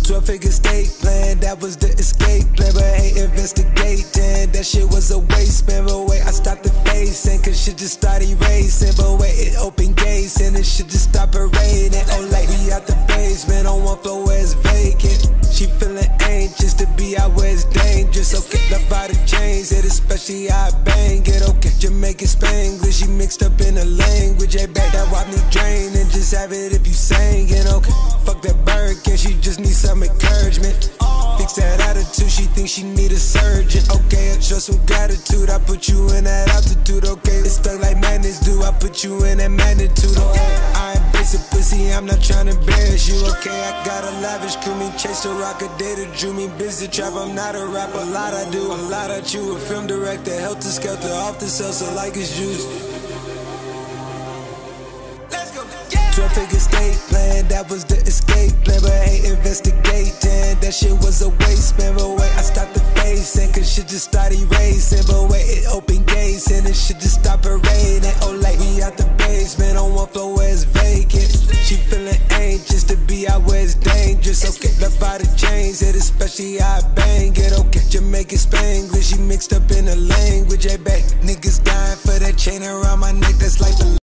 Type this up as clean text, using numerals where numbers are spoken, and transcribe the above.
12-figure state plan, that was the escape plan. But hey, investigating, that shit was a waste, man. But wait, I stopped the facing, cause shit just started racing. But wait, it opened gates, and it shit just stopped parading. Oh, like we out the basement, on one floor where it's vacant. She feeling anxious to be out where it's dangerous. Okay, love out the chains, it especially how I bang it. Okay, Jamaican Spanglish, she mixed up in the language. Hey, back that wipe me drain, and just have it if you singing. Okay, fuck that Birkin, she just needs some encouragement. Fix that attitude, she thinks she need a surgeon. Okay, I show some gratitude, I put you in that altitude. Okay, it's stuck like magnets do, I put you in that magnitude. Okay, I ain't basic pussy, I'm not trying to embarrass you. Okay, I got a lavish crew, me chase the rock, a data drew me busy trap. I'm not a rapper, a lot I do, a lot I chew. A film director, helter skelter, off the cells, so like it's juice. 12-figure state plan, that was the escape plan. But hey, investigating, that shit was a waste, man. But wait, I stopped the facing, cause shit just started racing. But wait, it opened gates, and it shit just stopped parading. Oh, like we out the basement, on one floor where it's vacant. She feeling anxious to be out where it's dangerous. Okay, love out the chains, it especially how I bang it. Okay, Jamaican Spanglish, she mixed up in the language. Hey, back, niggas dying for that chain around my neck, that's like the